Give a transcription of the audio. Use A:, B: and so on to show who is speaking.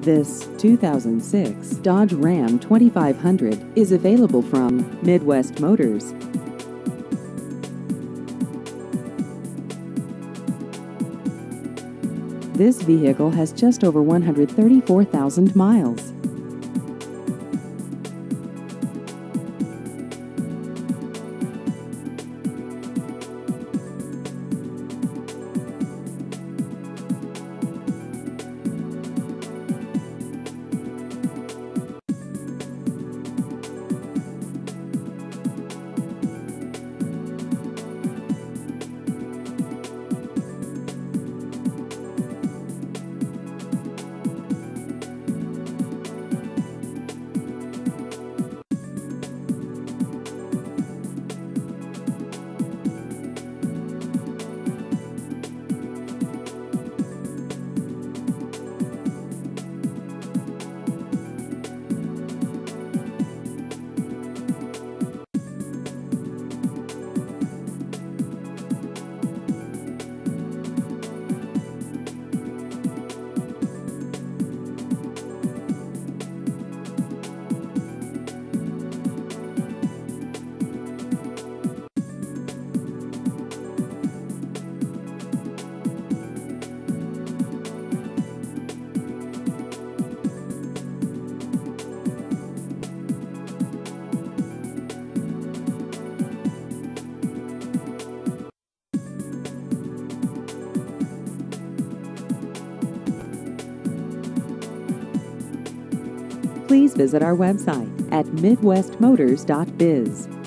A: This 2006 Dodge Ram 2500 is available from Midwest Motors. This vehicle has just over 134,000 miles. Please visit our website at midwestmotors.biz.